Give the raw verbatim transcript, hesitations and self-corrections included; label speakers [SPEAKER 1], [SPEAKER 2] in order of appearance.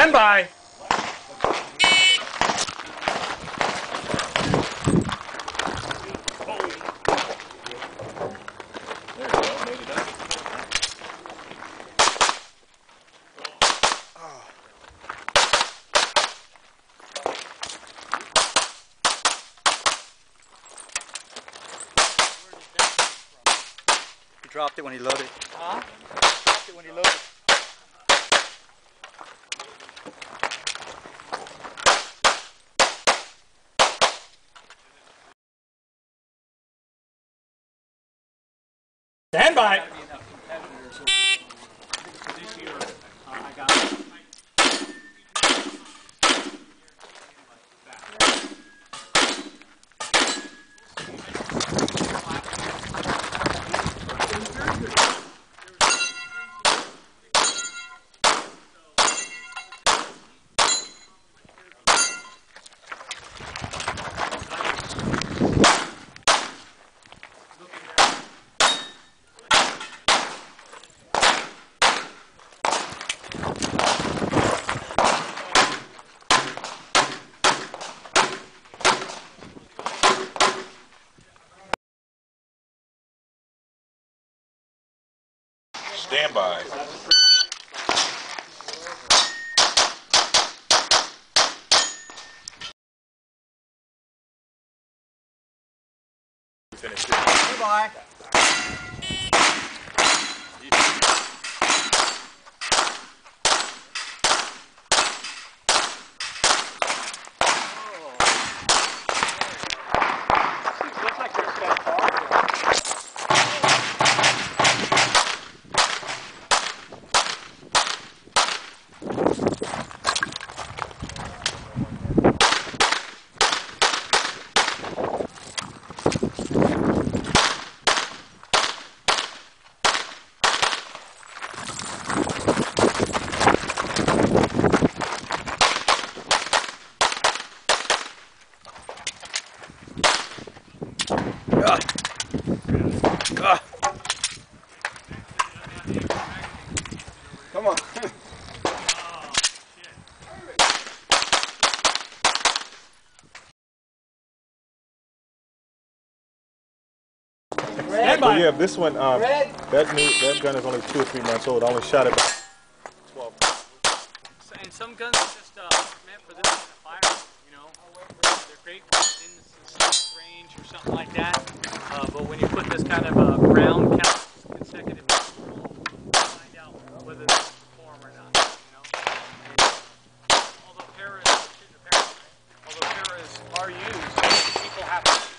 [SPEAKER 1] Stand by.
[SPEAKER 2] He dropped it when he loaded.
[SPEAKER 1] Huh?
[SPEAKER 2] Dropped it when he loaded.
[SPEAKER 1] Stand by.
[SPEAKER 3] Stand by. Finish it.
[SPEAKER 2] Goodbye. Looks like there's a car.
[SPEAKER 3] Ah. Ah.
[SPEAKER 2] Come on.
[SPEAKER 1] Stand by.
[SPEAKER 4] Yeah, this one, um, that new, that gun is only two or three months old. I only shot it about twelve.
[SPEAKER 1] So, and some guns are just uh, meant for this kind of fire. You know, they're great in the range or something like that. Uh, but when you put this kind of uh, round count consecutive, you find out whether they perform or not. You know, and although paras, although paras are used, people have to.